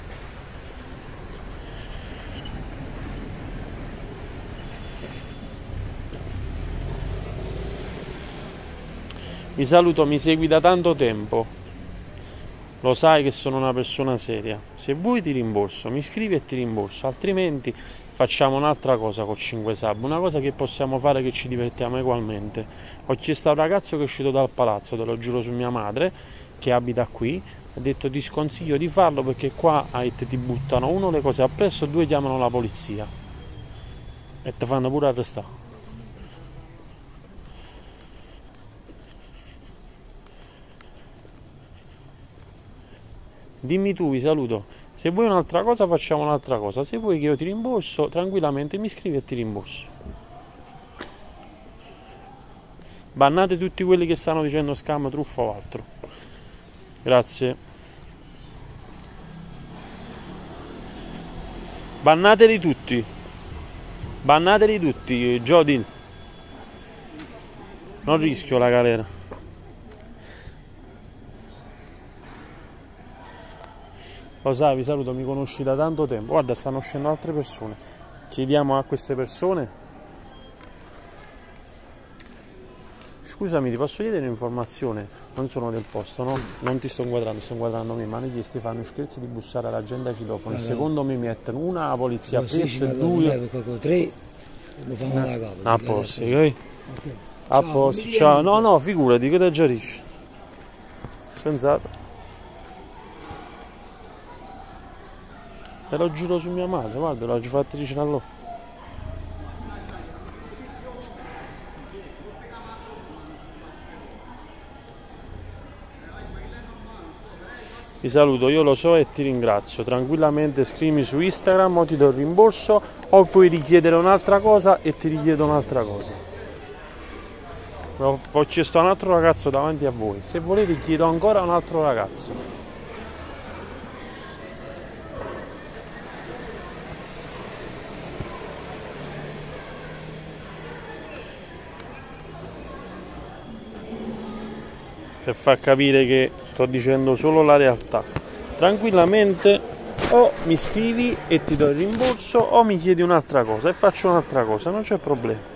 Mi saluto, mi segui da tanto tempo. Lo sai che sono una persona seria. Se vuoi ti rimborso, mi scrivi e ti rimborso, altrimenti facciamo un'altra cosa con cinque sub, una cosa che possiamo fare che ci divertiamo ugualmente. Ho chiesto a un ragazzo che è uscito dal palazzo, te lo giuro su mia madre, che abita qui, ha detto ti sconsiglio di farlo perché qua a te ti buttano uno le cose appresso, due chiamano la polizia e ti fanno pure arrestare. Dimmi tu, vi saluto. Se vuoi un'altra cosa facciamo un'altra cosa. Se vuoi che io ti rimborso, tranquillamente mi scrivi e ti rimborso. Bannate tutti quelli che stanno dicendo scam, truffa o altro. Grazie. Bannateli tutti. Bannateli tutti, Jodin. Non rischio la galera. Lo sai, vi saluto, mi conosci da tanto tempo. Guarda, stanno uscendo altre persone. Chiediamo a queste persone. Scusami, ti posso chiedere un'informazione? Non sono del posto, no? Non ti sto inquadrando, sto inquadrando me. Ma negli sti fanno scherzi di bussare alla gente ai citofono. Allora, secondo me mettono una la polizia presso e due. Tre, lo fanno alla capo. A posto, ok? A posto, ciao. No, no, figurati, che te già dici. Pensate. Te lo giuro su mia madre, guarda, l'ho già fatto dicere a loro. Ti saluto, io lo so e ti ringrazio. Tranquillamente scrivimi su Instagram o ti do il rimborso o puoi richiedere un'altra cosa e ti richiedo un'altra cosa. Ho chiesto a un altro ragazzo davanti a voi. Se volete chiedo ancora a un altro ragazzo. Per far capire che sto dicendo solo la realtà. Tranquillamente o mi scrivi e ti do il rimborso o mi chiedi un'altra cosa e faccio un'altra cosa, non c'è problema.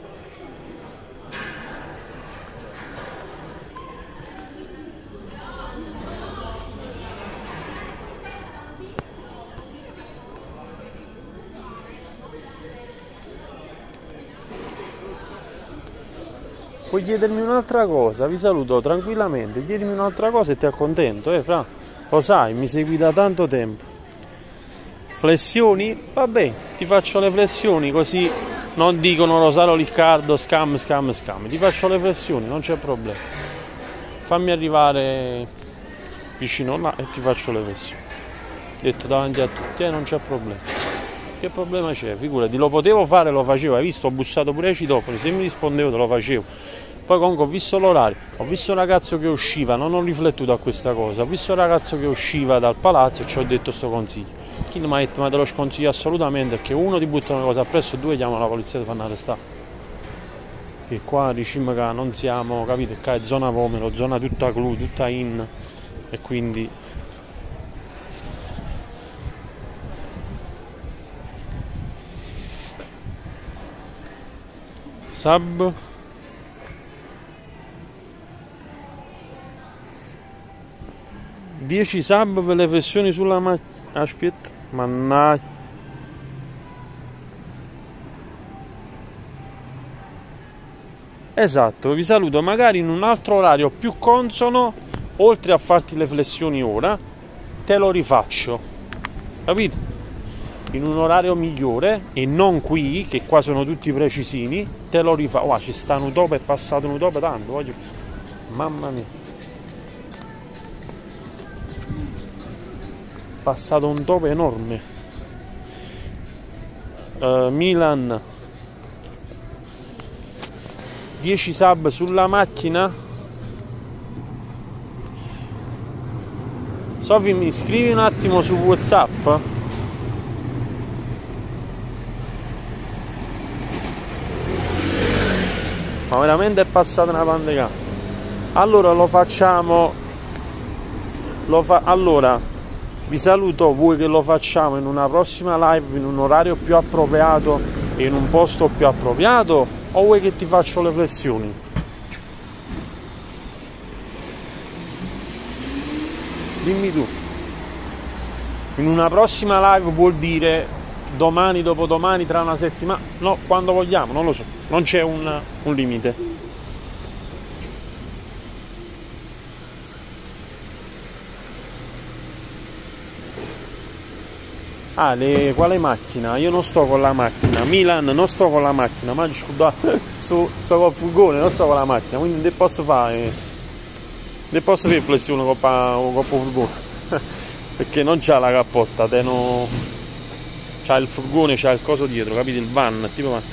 Puoi chiedermi un'altra cosa, vi saluto tranquillamente, chiedimi un'altra cosa e ti accontento, eh fra, lo sai, mi segui da tanto tempo. Flessioni? Vabbè, ti faccio le flessioni così non dicono Rosario Riccardo, scam, scam, scam, ti faccio le flessioni, non c'è problema. Fammi arrivare vicino là e ti faccio le flessioni. Detto davanti a tutti, eh, non c'è problema. Che problema c'è? Figurati, lo potevo fare, lo facevo, hai visto, ho bussato pure ai citofoni, se mi rispondevo te lo facevo. Poi comunque ho visto l'orario, ho visto un ragazzo che usciva, non ho riflettuto a questa cosa, ho visto un ragazzo che usciva dal palazzo e ci ho detto sto consiglio. Chi mi ha detto ma te lo sconsiglio assolutamente perché uno ti butta una cosa appresso e due chiamano la polizia e ti fanno arrestare. Che qua diciamo che non siamo, capite, qua è zona Vomero, zona tutta clou, tutta in e quindi... Sub... dieci sub per le flessioni sulla macchina. Aspetta, mannaggia. Esatto, vi saluto magari in un altro orario più consono, oltre a farti le flessioni ora, te lo rifaccio. Capito? In un orario migliore e non qui, che qua sono tutti precisini, te lo rifaccio. Wow, ci sta un topo, è passato un topo tanto, voglio. Mamma mia. Passato un topo enorme. uh, Milan dieci sub sulla macchina. Sofi, mi scrivi un attimo su WhatsApp? ma veramente è passata una pandemia. Allora lo facciamo, lo fa, allora vi saluto, vuoi che lo facciamo in una prossima live, in un orario più appropriato e in un posto più appropriato, o vuoi che ti faccio le flessioni? Dimmi tu. In una prossima live vuol dire domani, dopodomani, tra una settimana, no, quando vogliamo, non lo so, non c'è un, un limite. Ah, le, quale macchina? Io non sto con la macchina, Milan non sto con la macchina, ma sto, sto col furgone, non sto con la macchina, quindi non posso fare, non posso fare flessione con il furgone. Perché non c'ha la cappotta, te no... c'ha il furgone, c'ha il coso dietro, capite? Il van, tipo van.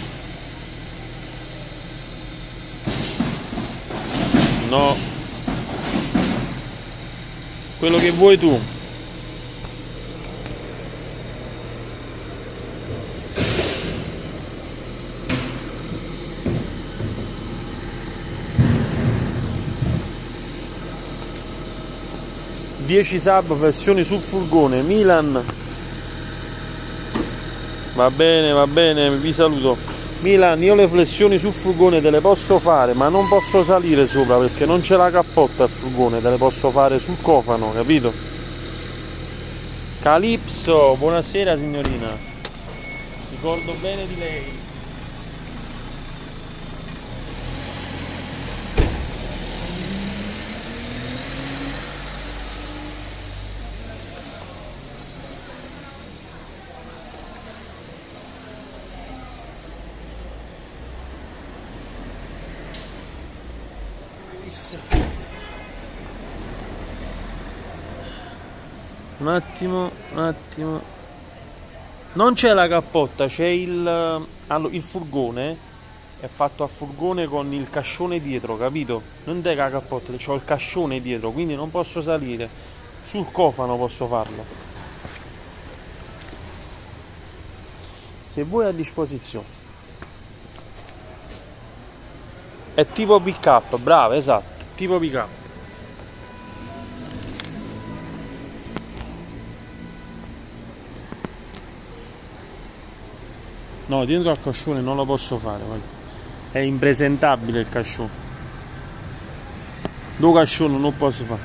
No, quello che vuoi tu. dieci sub, versioni sul furgone, Milan. Va bene, va bene, vi saluto. Milan, io le flessioni sul furgone te le posso fare, ma non posso salire sopra perché non c'è la cappotta al furgone, te le posso fare sul cofano, capito? Calipso, buonasera signorina. Ricordo bene di lei. Un attimo, un attimo. Non c'è la cappotta, c'è il, allora, il furgone è fatto a furgone con il cascione dietro, capito? Non è la cappotta, c'ho il cascione dietro, quindi non posso salire. Sul cofano posso farlo. Se vuoi a disposizione. È tipo pick up, bravo, esatto, tipo pick up. No, dentro al cascione non lo posso fare, guarda. È impresentabile il cascione. Due cascione non posso fare.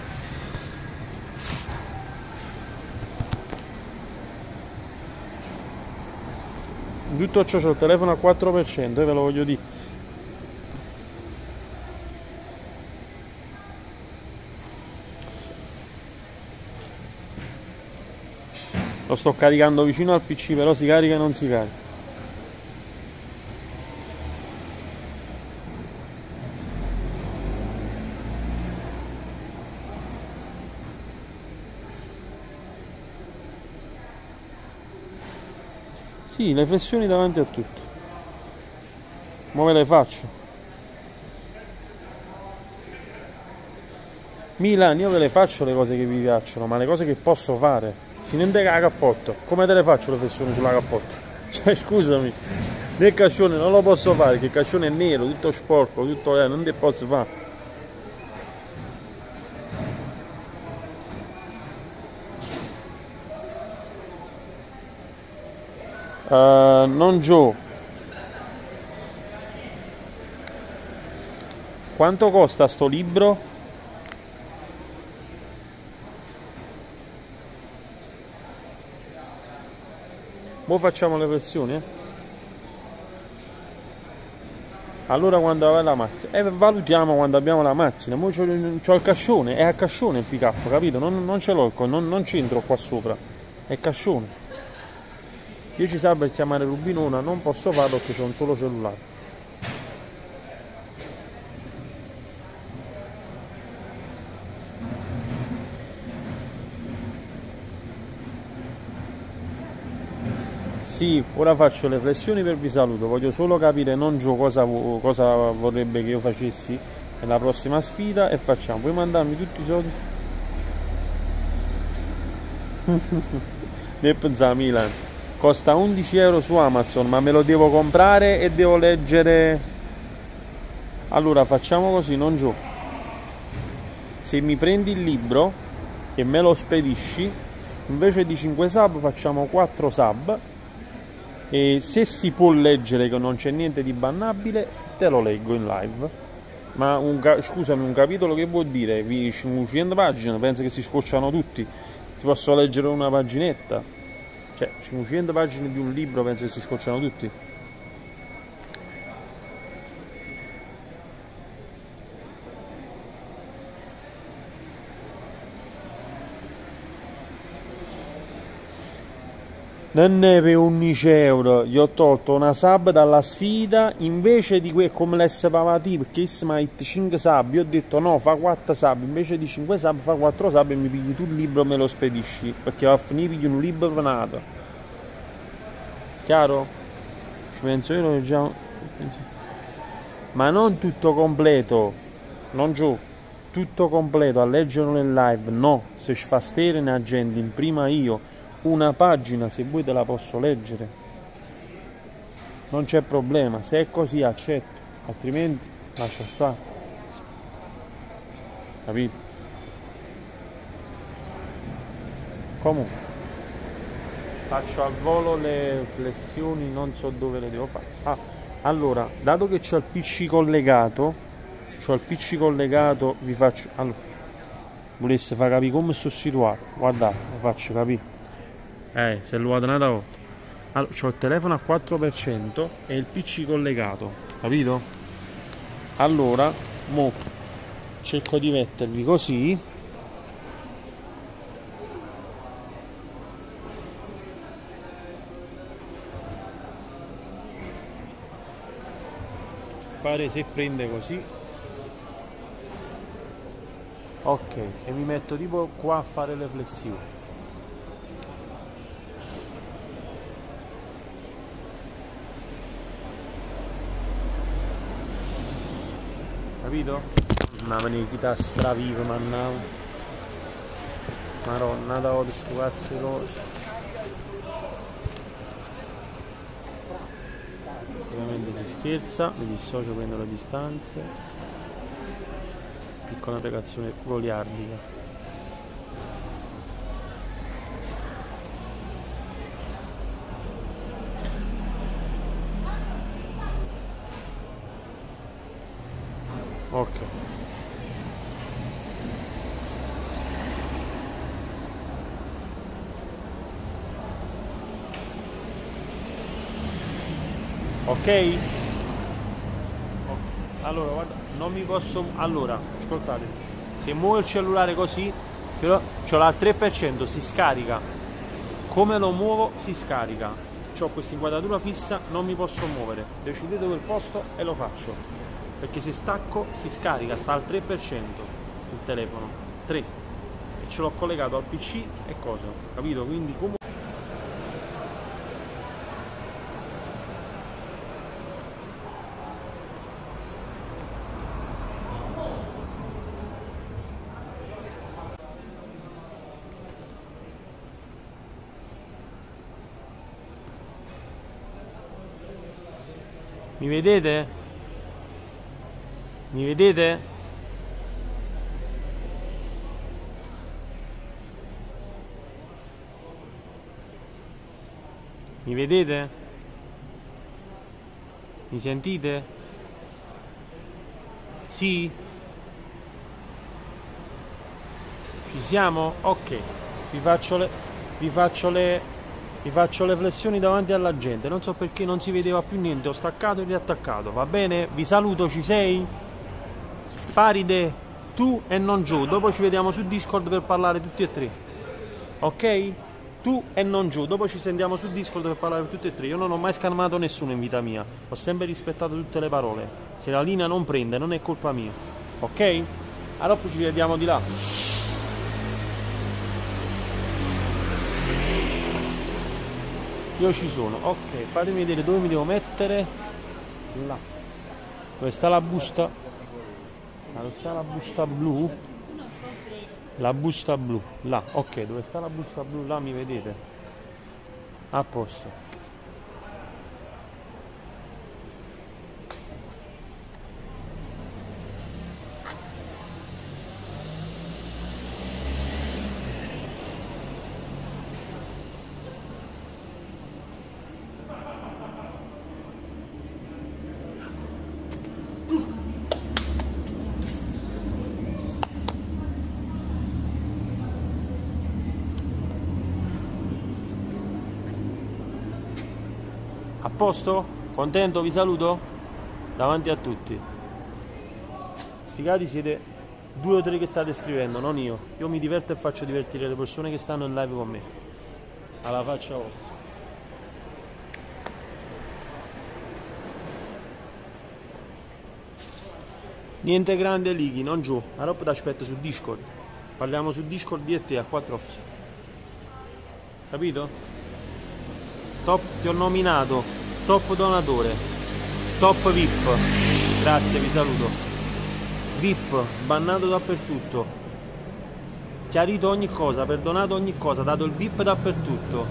Tutto ciò c'ho il telefono al quattro per cento, eh, ve lo voglio dire. Lo sto caricando vicino al P C, però si carica e non si carica. Sì, le flessioni davanti a tutto. Ma ve le faccio. Milan, io ve le faccio le cose che vi piacciono, ma le cose che posso fare. Si non deve la cappotta. Come te le faccio le flessioni sulla cappotta? Cioè, scusami, nel cascione non lo posso fare, perché il cascione è nero, tutto sporco, tutto eh, non te posso fare. Uh, non Joe, quanto costa sto libro? Mo facciamo le versioni, eh? Allora quando avrai la macchina, eh, valutiamo quando abbiamo la macchina. Mo c'ho il cascione, è a cascione il pick up, capito? Non, non ce l'ho, non, non c'entro qua sopra, è cascione. dieci sub per chiamare Rubinona non posso farlo perché c'è un solo cellulare. Sì, ora faccio le flessioni per vi saluto, voglio solo capire non Gio cosa, cosa vorrebbe che io facessi nella prossima sfida e facciamo. Puoi mandarmi tutti i soldi? Ne pensa Milan. Costa undici euro su Amazon, ma me lo devo comprare e devo leggere Allora facciamo così, non giù. Se mi prendi il libro e me lo spedisci, invece di cinque sub facciamo quattro sub, e se si può leggere che non c'è niente di bannabile te lo leggo in live. Ma un, scusami, un capitolo che vuol dire? cinquecento pagine, penso che si scocciano tutti. Ti posso leggere una paginetta? Cioè, cinquecento pagine di un libro penso che si scocciano tutti. Non è per undici euro, gli ho tolto una sub dalla sfida invece di quel come l'S Pavati, perché issa mi ha detto cinque sub, io ho detto no, fa quattro sub, invece di cinque sub fa quattro sub e mi pigli tu il libro e me lo spedisci, perché va a finire pigli un libro venato. Chiaro? Ci penso io, lo leggiamo. Ma non tutto completo, non giù, tutto completo, a leggerlo nel live, no, se ci fa stere ne agenda in prima io. Una pagina, se vuoi te la posso leggere, non c'è problema, se è così accetto, altrimenti lascia stare, capito? Comunque faccio al volo le flessioni, non so dove le devo fare. Ah, allora, dato che c'ho il P C collegato, c'ho il P C collegato, vi faccio, allora, volesse far capire come sto situato, guardate, lo faccio capire. Eh, se lo vado una volta. Allora, c'ho il telefono a quattro per cento e il P C collegato, capito? Allora, mo cerco di mettervi così. Fare se prende così. Ok, e mi metto tipo qua a fare le flessioni. Capito? Ma me ne chita stravivo, mannavo. Maronna, da oggi sto cazzo di cose. Ovviamente si scherza, mi dissocio, prendo le distanze. Piccola pregazione goliardica. Ok. Ok? Allora, guarda, non mi posso... Allora, ascoltate, se muovo il cellulare così, però c'ho la tre per cento, si scarica. Come lo muovo si scarica. C'ho questa inquadratura fissa, non mi posso muovere. Decidete quel posto e lo faccio. Perché se stacco si scarica, sta al tre per cento il telefono, tre, e ce l'ho collegato al P C e cosa, capito? Quindi comunque mi vedete? Mi vedete? Mi vedete? Mi sentite? Sì? Ci siamo? Ok. Vi faccio le vi faccio le vi faccio le flessioni davanti alla gente. Non so perché non si vedeva più niente, ho staccato e riattaccato. Va bene? Vi saluto, ci sei? Faride, tu e non giù, dopo ci vediamo su Discord per parlare tutti e tre, ok? Tu e non giù, dopo ci sentiamo su Discord per parlare tutti e tre. Io non ho mai scamato nessuno in vita mia, ho sempre rispettato tutte le parole. Se la linea non prende non è colpa mia, ok? Allora ci vediamo di là. Io ci sono, ok, fatemi vedere dove mi devo mettere. Là, dove sta la busta? Dove sta la busta blu? La busta blu, là, ok, dove sta la busta blu? Là mi vedete? A posto. posto? Contento? Vi saluto? Davanti a tutti. Sfigati siete due o tre che state scrivendo, non io. Io mi diverto e faccio divertire le persone che stanno in live con me. Alla faccia vostra. Niente grande lighi, non giù. La roba ti aspetto su Discord. Parliamo su Discord io e te a quattro occhi. Capito? Top, ti ho nominato top donatore, top V I P. Grazie, vi saluto. V I P, sbannato dappertutto. Chiarito ogni cosa, perdonato ogni cosa, dato il V I P dappertutto.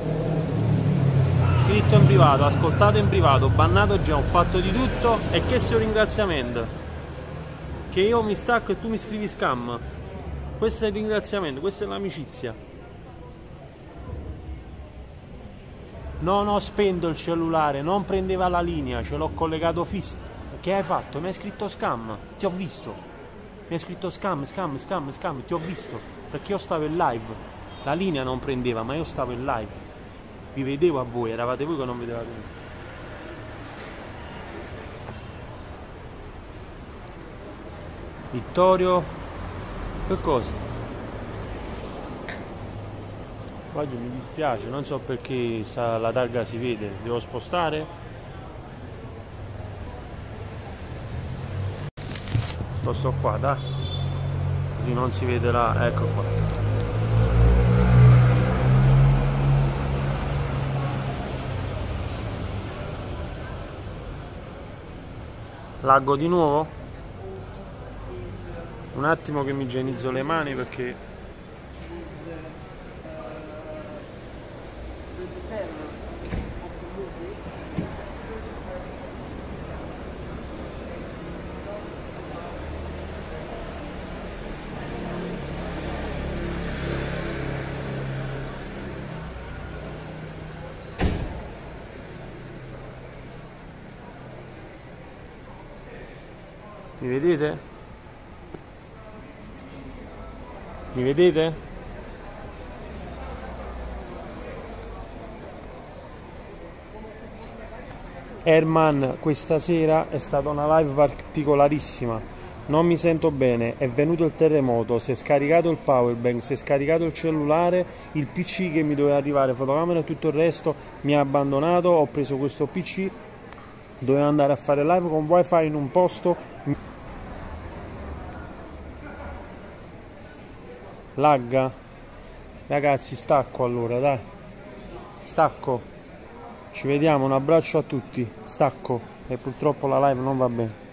Scritto in privato, ascoltato in privato, bannato già, ho fatto di tutto. E che sia un ringraziamento. Che io mi stacco e tu mi scrivi scam. Questo è il ringraziamento, questa è l'amicizia. Non ho spento il cellulare, non prendeva la linea, ce l'ho collegato fisso. Che hai fatto? Mi hai scritto scam, ti ho visto. Mi hai scritto scam, scam, scam, scam, ti ho visto. Perché io stavo in live. La linea non prendeva, ma io stavo in live. Vi vedevo a voi, eravate voi che non vedevate me. Vittorio, che cosa? Guarda, mi dispiace, non so perché sta, la targa si vede, devo spostare? Sposto qua, dai, così non si vede la... ecco qua. Laggo di nuovo? Un attimo che mi igienizzo le mani perché mi vedete? Mi vedete? Herman, questa sera è stata una live particolarissima. Non mi sento bene, è venuto il terremoto, si è scaricato il powerbank, si è scaricato il cellulare, il P C che mi doveva arrivare, fotocamera e tutto il resto mi ha abbandonato, ho preso questo P C, dovevo andare a fare live con wifi in un posto. Lagga? Ragazzi, stacco allora, dai. Stacco. Ci vediamo, un abbraccio a tutti. Stacco. E purtroppo la live non va bene.